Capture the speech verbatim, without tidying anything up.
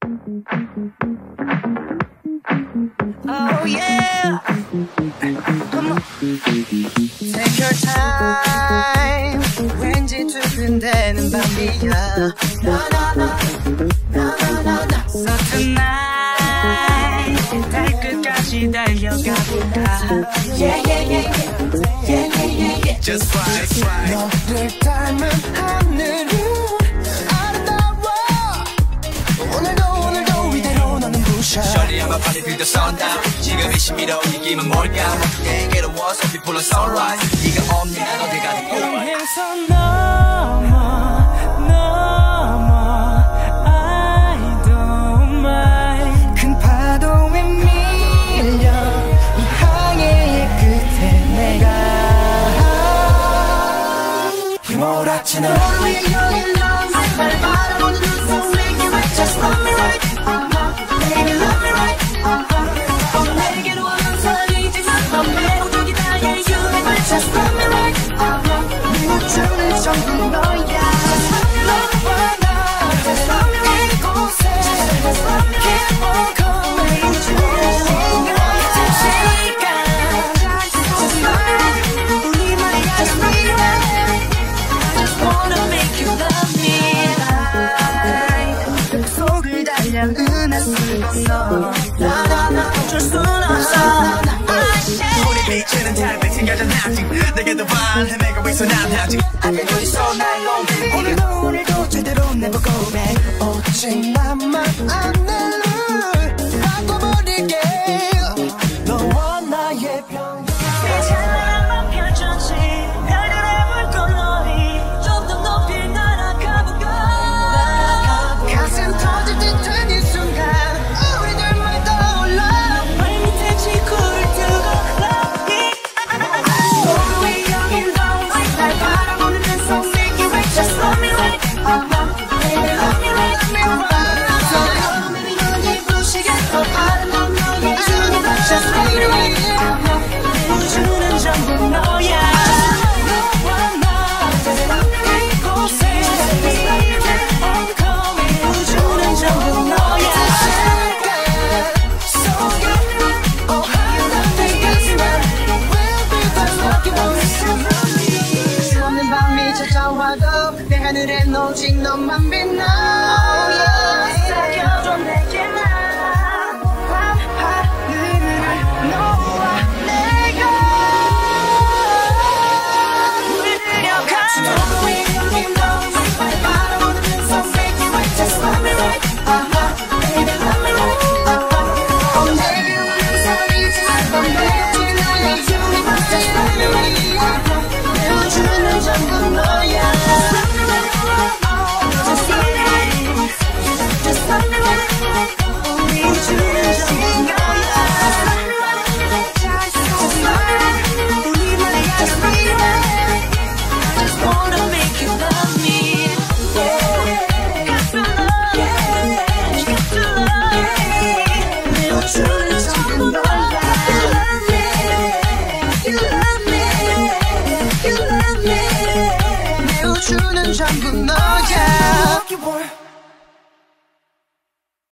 Oh yeah. Come on. Take your time. 왠지 두근대는 밤이야. No no no. No no no no. So tonight 달 끝까지 달려가 볼까. Yeah yeah yeah yeah. Yeah yeah yeah yeah. Just right. Just right. 너를 닮은 하늘은 Shorty I'm a party till the sundown 지금 이 시미로 느낌은 뭘까 어떻게 괴로워서 비풀어 sunrise 네가 없는 난 어디 가든 꿈해서 넘어 넘어 I don't mind 큰 파도에 밀려 이 항해의 끝에 내가 휘몰아치는 너의 여긴 넌 날 바라보는 눈속 make it right just love me right Baby love me right uh-huh. 어 내게로 오는 사랑이지만 넌 매혹적이 나의 universe Just love me right uh-huh. 네 우주는 전부 너야 Just love me right uh-huh. Just love me right 이곳에 Just love me right Keep on coming 우주는 시간 시간 Just love me right 우리만의 Just love me right I just wanna make you love me right 속을 달려 나나나 어쩔 순 없어 우리 빛에는 달빛 생겨진 아직 내게도 반 헤매고 있어 난 아직 앞에도 있어 날 lonely 오늘도 오늘도 제대로 내볼 고백 오직 나만 안내 바꿔버릴게 너와 나의 병 찬란한 펼쳐진 별들의 물결놀이 좀 더 높이 날아가볼까 가슴 터질 듯한 이 순간 내 하늘엔 오직 너만 빛나 새겨줘 내게만 밤하늘을 너와 내가 물들여가 너의 여긴 너의 날 바라보는 눈썹 make it right just love me right uh-huh baby love me right uh-huh 어 내게 오는 소리지만 넌 매혹적인 나의 universe just love me right uh-huh 내 우주는 전부 너야 전부 너야